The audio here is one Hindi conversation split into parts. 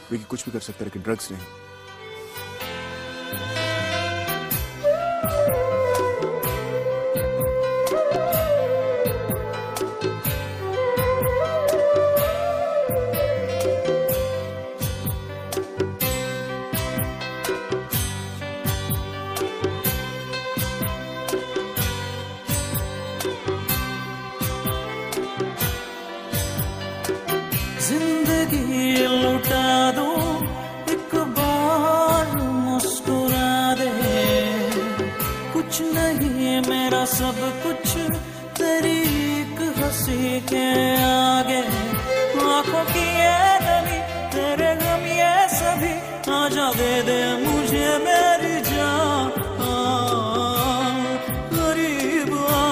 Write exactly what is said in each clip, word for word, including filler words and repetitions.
विकी कुछ भी कर सकता है लेकिन ड्रग्स नहीं। जिंदगी लुटा दूं एक बार मुस्कुरा दे, कुछ नहीं मेरा सब कुछ तेरी एक हंसी के आगे। आंखों की ये नमी तेरे गम ये सभी, आजा दे दे मुझे मेरी जान, करीब आ,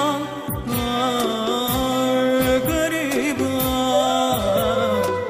करीब आ।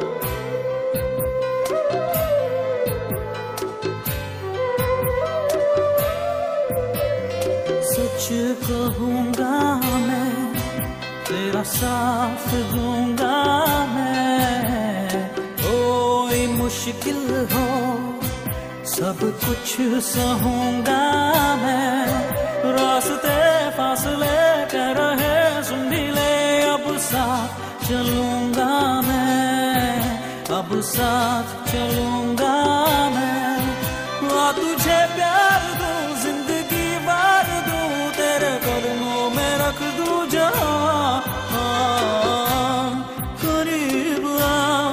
सच कहूँगा मैं तेरा साथ दूंगा मैं, कोई मुश्किल हो सब कुछ सहूँगा मैं। रास्ते फासले कह रहे सुन भी ले, अब साथ चलूँगा मैं, अब साथ चलूँगा मैं। आ तुझे प्यार दूं जिंदगी बार दूं, तेरे कदमों में रख दूं जहां, करीब आ,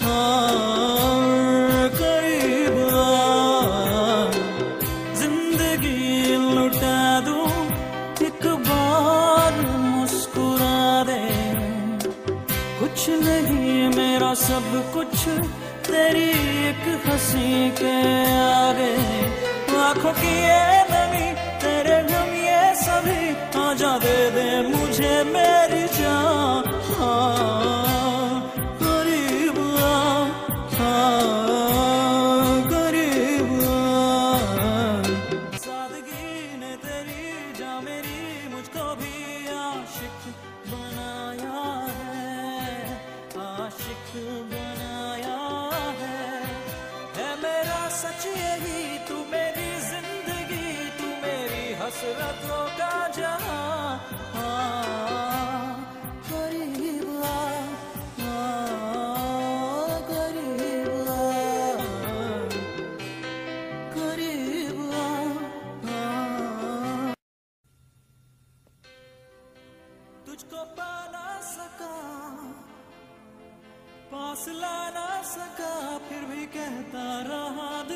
करीब आ। जिंदगी लुटा दूं एक बार मुस्कुरा दे, कुछ नहीं मेरा सब कुछ तेरी एक हंसी के आगे। आंखों की ये नमी तेरे गम ये सभी, आजा दे दे मुझे मेरी जान, करीब आ, करीब आ। सादगी ने तेरी जा मेरी मुझको भी आशिक बनाया है, आशिक बनाया है। है मेरा सच यही तू मेरी जिंदगी, तू मेरी हसरतों का जहां, करीब आ, करीब आ, करीब आ। तुझको पा ना सका, पास ला ना सका, फिर भी कहता रहा